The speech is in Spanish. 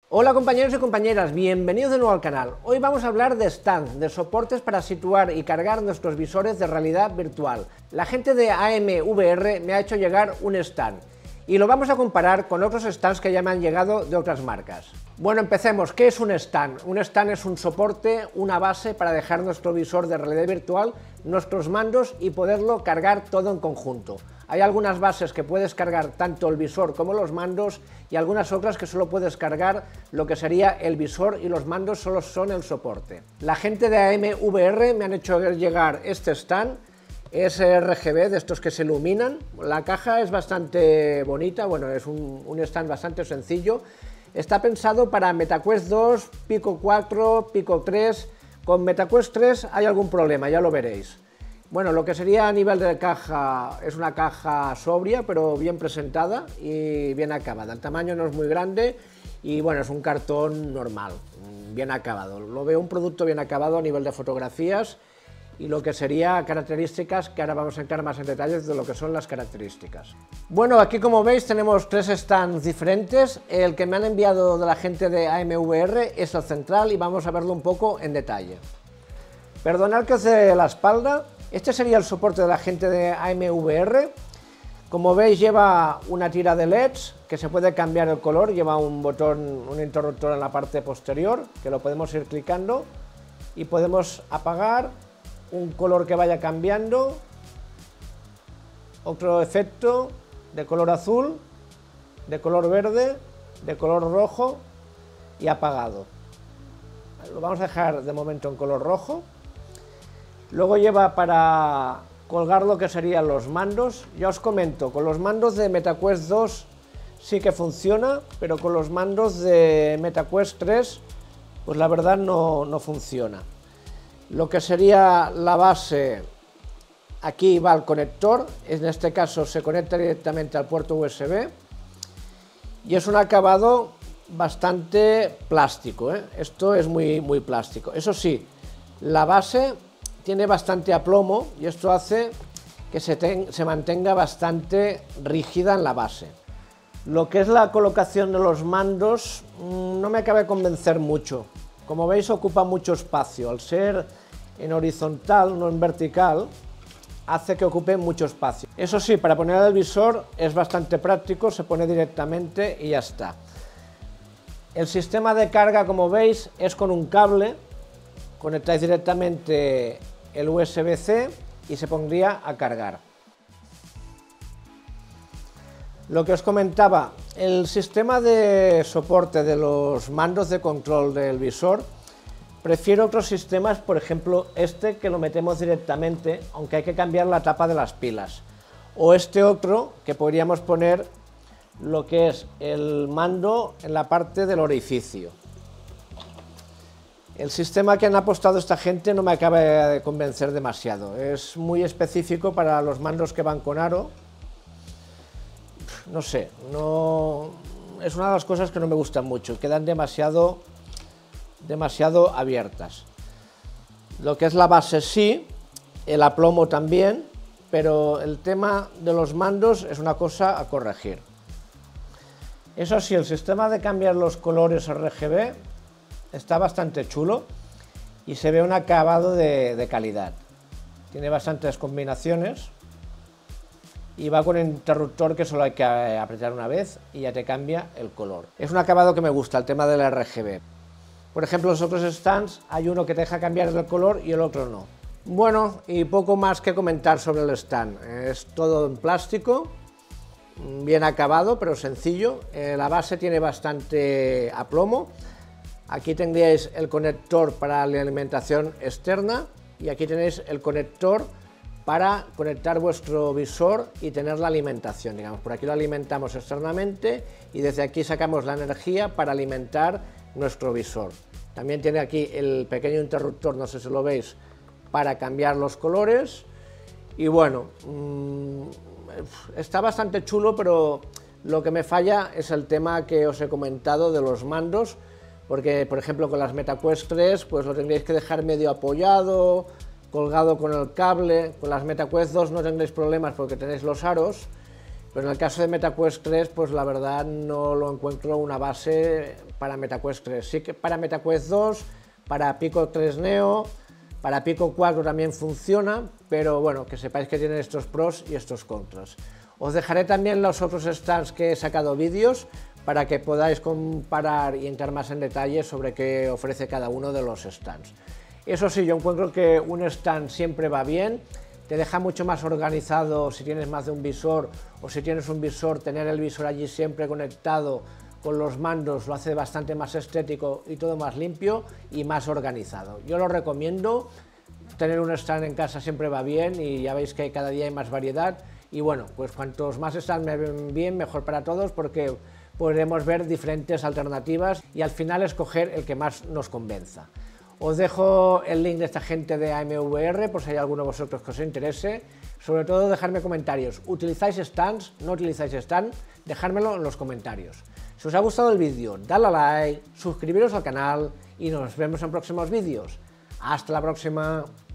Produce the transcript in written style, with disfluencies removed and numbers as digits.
Hola compañeros y compañeras, bienvenidos de nuevo al canal. Hoy vamos a hablar de stands, de soportes para situar y cargar nuestros visores de realidad virtual. La gente de AMVR me ha hecho llegar un stand y lo vamos a comparar con otros stands que ya me han llegado de otras marcas. Bueno, empecemos. ¿Qué es un stand? Un stand es un soporte, una base para dejar nuestro visor de realidad virtual, nuestros mandos y poderlo cargar todo en conjunto. Hay algunas bases que puedes cargar tanto el visor como los mandos y algunas otras que solo puedes cargar lo que sería el visor y los mandos solo son el soporte. La gente de AMVR me han hecho llegar este stand, es RGB, de estos que se iluminan. La caja es bastante bonita, bueno, es un stand bastante sencillo. Está pensado para MetaQuest 2, Pico 4, Pico 3. Con MetaQuest 3 hay algún problema, ya lo veréis. Bueno, lo que sería a nivel de caja es una caja sobria, pero bien presentada y bien acabada. El tamaño no es muy grande y bueno, es un cartón normal, bien acabado. Lo veo un producto bien acabado a nivel de fotografías y lo que sería características, que ahora vamos a entrar más en detalles de lo que son las características. Bueno, aquí como veis tenemos tres stands diferentes. El que me han enviado de la gente de AMVR es el central y vamos a verlo un poco en detalle. Perdonad que os dé la espalda. Este sería el soporte de la gente de AMVR. Como veis lleva una tira de LEDs que se puede cambiar el color, lleva un botón, un interruptor en la parte posterior que lo podemos ir clicando y podemos apagar, un color que vaya cambiando, otro efecto de color azul, de color verde, de color rojo y apagado. Lo vamos a dejar de momento en color rojo. Luego lleva para colgar lo que serían los mandos. Ya os comento, con los mandos de MetaQuest 2 sí que funciona, pero con los mandos de MetaQuest 3 pues la verdad no funciona. Lo que sería la base, aquí va el conector, en este caso se conecta directamente al puerto USB y es un acabado bastante plástico, ¿eh? Esto es muy plástico. Eso sí, la base tiene bastante aplomo y esto hace que se mantenga bastante rígida en la base. Lo que es la colocación de los mandos no me acaba de convencer mucho. Como veis ocupa mucho espacio, al ser en horizontal, no en vertical, hace que ocupe mucho espacio. Eso sí, para poner el visor es bastante práctico, se pone directamente y ya está. El sistema de carga, como veis, es con un cable, conectáis directamente el USB-C y se pondría a cargar. Lo que os comentaba, el sistema de soporte de los mandos de control del visor, prefiero otros sistemas, por ejemplo este que lo metemos directamente, aunque hay que cambiar la tapa de las pilas, o este otro que podríamos poner lo que es el mando en la parte del orificio. El sistema que han apostado esta gente no me acaba de convencer demasiado, es muy específico para los mandos que van con aro. No sé, es una de las cosas que no me gustan mucho, quedan demasiado abiertas. Lo que es la base sí, el aplomo también, pero el tema de los mandos es una cosa a corregir. Eso sí, el sistema de cambiar los colores RGB está bastante chulo y se ve un acabado de calidad. Tiene bastantes combinaciones y va con un interruptor que solo hay que apretar una vez y ya te cambia el color. Es un acabado que me gusta, el tema del RGB. Por ejemplo, los otros stands hay uno que te deja cambiar el color y el otro no. Bueno, y poco más que comentar sobre el stand. Es todo en plástico, bien acabado pero sencillo. La base tiene bastante aplomo. Aquí tendríais el conector para la alimentación externa y aquí tenéis el conector para conectar vuestro visor y tener la alimentación. Digamos, por aquí lo alimentamos externamente y desde aquí sacamos la energía para alimentar nuestro visor. También tiene aquí el pequeño interruptor, no sé si lo veis, para cambiar los colores. Y bueno, está bastante chulo, pero lo que me falla es el tema que os he comentado de los mandos, porque por ejemplo con las MetaQuest 3 pues lo tendréis que dejar medio apoyado, colgado con el cable. Con las MetaQuest 2 no tendréis problemas porque tenéis los aros Pero en el caso de MetaQuest 3, pues la verdad no lo encuentro una base para MetaQuest 3. Sí que para MetaQuest 2, para Pico 3 Neo, para Pico 4 también funciona, pero bueno, que sepáis que tiene estos pros y estos contras. Os dejaré también los otros stands que he sacado vídeos para que podáis comparar y entrar más en detalle sobre qué ofrece cada uno de los stands. Eso sí, yo encuentro que un stand siempre va bien, te deja mucho más organizado si tienes más de un visor, o si tienes un visor, tener el visor allí siempre conectado con los mandos lo hace bastante más estético y todo más limpio y más organizado. Yo lo recomiendo, tener un stand en casa siempre va bien y ya veis que cada día hay más variedad y bueno, pues cuantos más stands me ven bien, mejor para todos porque podremos ver diferentes alternativas y al final escoger el que más nos convenza. Os dejo el link de esta gente de AMVR por si hay alguno de vosotros que os interese. Sobre todo dejadme comentarios. ¿Utilizáis stands? ¿No utilizáis stand? Dejádmelo en los comentarios. Si os ha gustado el vídeo, dadle a like, suscribiros al canal y nos vemos en próximos vídeos. ¡Hasta la próxima!